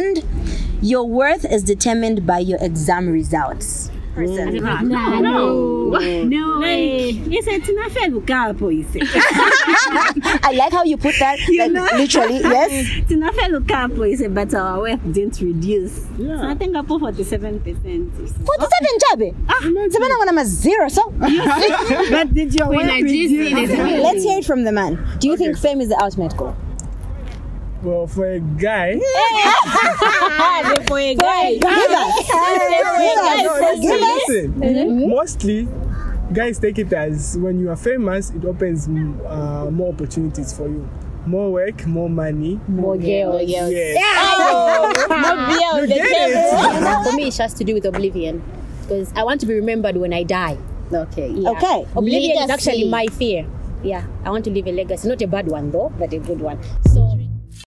And your worth is determined by your exam results. No way. He said, I like how you put that. Like, literally, yes. But our worth didn't reduce. Yeah. So I think I put 47%. 47 Jabe. Sabana wana zero. So But did your worth reduce? let's hear it from the man. Do you think fame is the ultimate goal? Well, for a guy, listen, mostly guys take it as when you are famous, it opens more opportunities for you. More work, more money, More girls. Yes. More You get it. For me, it has to do with oblivion. Because I want to be remembered when I die. Okay. Yeah. Okay. Oblivion is Legacy. actually my fear. Yeah. I want to leave a legacy. Not a bad one though, but a good one. So